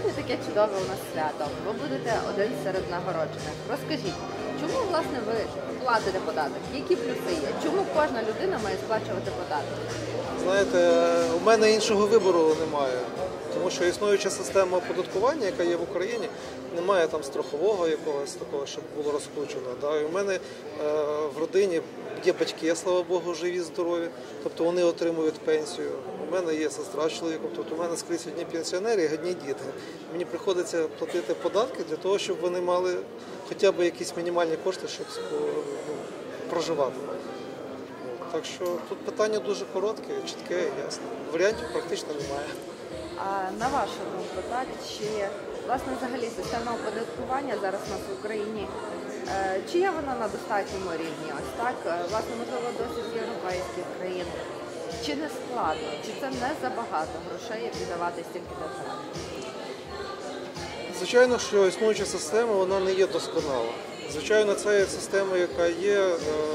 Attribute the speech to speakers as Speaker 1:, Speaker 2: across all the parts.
Speaker 1: Сьогодні таке чудове у нас свято. Ви будете один серед нагороджених. Розкажіть, чому, власне, ви платите податок? Які плюси є? Чому кожна людина має сплачувати податок?
Speaker 2: Знаєте, у мене іншого вибору немає, тому що існуюча система оподаткування, яка є в Україні, немає там страхового якогось такого, щоб було розкручено. Да? І у мене в родині є батьки, слава Богу, живі, здорові, тобто вони отримують пенсію. У мене є сестра з чоловіком, тобто у мене скрізь одні пенсіонери і одні діти. Мені приходиться платити податки для того, щоб вони мали хоча б якісь мінімальні кошти, щоб проживати. Так що тут питання дуже коротке, чітке і ясне. Варіантів практично немає.
Speaker 1: А на вашу думку, так, чи, власне, взагалі система оподаткування зараз у нас в Україні, чи є вона на достатньому рівні? Ось так, власне, можливо, досить з європейських країн. Чи не складно, чи це не забагато грошей, як віддавати стільки державі?
Speaker 2: Звичайно, що існуюча система, вона не є досконала. Звичайно, це є система, яка є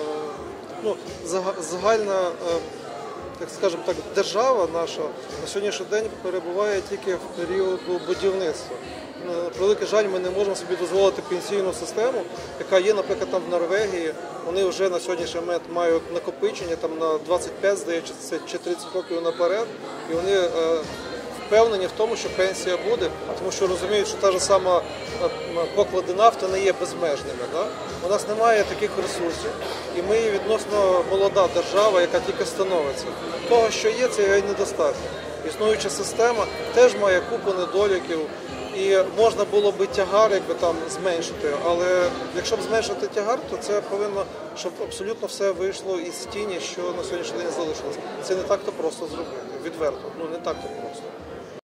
Speaker 2: загальна, так скажемо так, держава наша на сьогоднішній день перебуває тільки в періоду будівництва. На превеликий жаль, ми не можемо собі дозволити пенсійну систему, яка є, наприклад, там в Норвегії. Вони вже на сьогоднішній момент мають накопичення там на 25, здається, чи 30 років наперед, і вони впевнені в тому, що пенсія буде, тому що розуміють, що та ж сама поклади нафти не є безмежними. Да? У нас немає таких ресурсів, і ми є відносно молода держава, яка тільки становиться. Того, що є, це і недостатньо. Існуюча система теж має купу недоліків, і можна було би тягар якби там зменшити, але якщо б зменшити тягар, то це повинно, щоб абсолютно все вийшло із тіні, що на сьогоднішній день залишилось. Це не так-то просто зробити, відверто, не так-то просто.